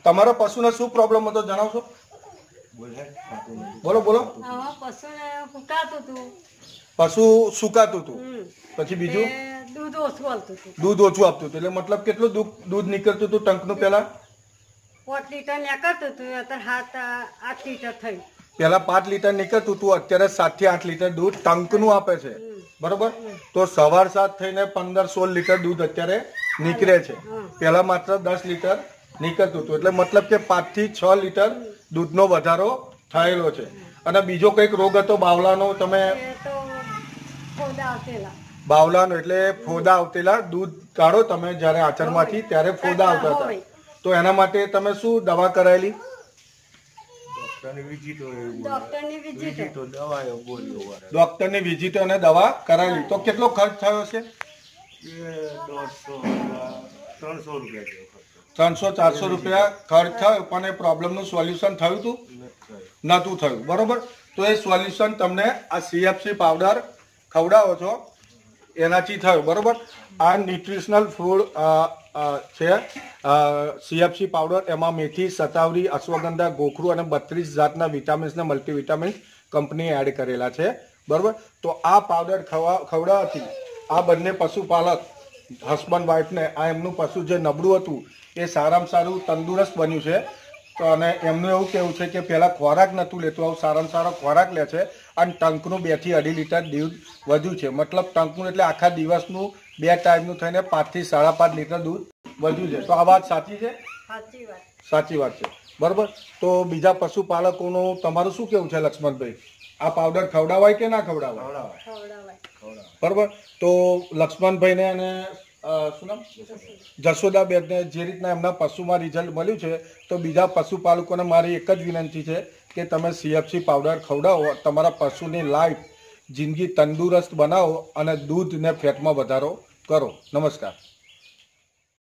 તમારા પશુને શું પ્રોબ્લેમ હતો જણાવશો? બોલો બોલો. પશુ સુકાતું હતું, પછી બીજું દૂધ ઓછું આપતું હતું. એટલે મતલબ કેટલું દૂધ નીકળતું હતું ટંકનું? પેલા 5 લીટર નીકળતું હતું, અત્યારે 7-8 લીટર થયું. પેલા 5 લીટર નીકળતું હતું, અત્યારે 7 થી 8 લીટર દૂધ ટંકનું આપે છે, બરોબર? તો સવાર સાત થઈને 15-16 લીટર દૂધ અત્યારે નીકળે છે. પેલા માત્ર 10 લીટર નીકળતું હતું. એટલે મતલબ કે 5 થી 6 લીટર દૂધનો વધારો થયેલો છે. અને બીજો કઈક રોગ હતો બાવલાનો? તમે બાવલાનો એટલે ફોદા આવતેલા, દૂધ કાઢો તમે જયારે આચરમાંથી ત્યારે ફોદા આવતા હતા. તો એના માટે તમે શું દવા કરાયેલી? ડોક્ટરની વિઝિટો અને દવા કરાયેલી. તો કેટલો ખર્ચ થયો છે? 300-400 રૂપિયા ખર્ચ થયો, પણ એ પ્રોબ્લેમનું સોલ્યુશન થયું હતું? નતું થયું, બરોબર? તો એ સોલ્યુશન તમને આ CFC પાવડર ખવડાવો છો એનાથી થયું, બરોબર? આ ન્યુટ્રિશનલ ફૂડ છે CFC પાવડર. એમાં મેથી, સતાવરી, અશ્વગંધા, ગોખરું અને 32 જાતના વિટામિન્સ ને મલ્ટીવિટામિન્સ કંપનીએ એડ કરેલા છે, બરોબર? તો આ પાવડર ખવડાવવાથી આ બંને પશુપાલક હસબન્ડ વાઇફને આ એમનું પશુ જે નબળું હતું એ સારામાં સારું તંદુરસ્ત બન્યું છે. તો અને એમનું એવું કહેવું છે કે પહેલાં ખોરાક નહોતું લેતું, આવું સારામાં સારો ખોરાક લે છે અને ટંકનું 2 થી 2.5 લીટર દૂધ વધ્યું છે. મતલબ ટંકનું એટલે આખા દિવસનું 2 ટાઈમનું થઈને 5 થી 5.5 લીટર દૂધ વધ્યું છે. તો આ વાત સાચી છે? સાચી વાત છે, બરોબર? તો બીજા પશુપાલકોનું તમારું શું કેવું છે લક્ષ્મણભાઈ? આ પાવડર ખવડાવાય કે ના ખવડાવાય? બરોબર. તો લક્ષ્મણભાઈને અને શું નામ, જશોદાબેનને જે રીતના એમના પશુમાં રિઝલ્ટ મળ્યું છે, તો બીજા પશુપાલકોને મારી એક જ વિનંતી છે કે તમે CFC પાવડર ખવડાવો, તમારા પશુની લાઈફ જિંદગી તંદુરસ્ત બનાવો અને દૂધ ને ફેટમાં વધારો કરો. નમસ્કાર.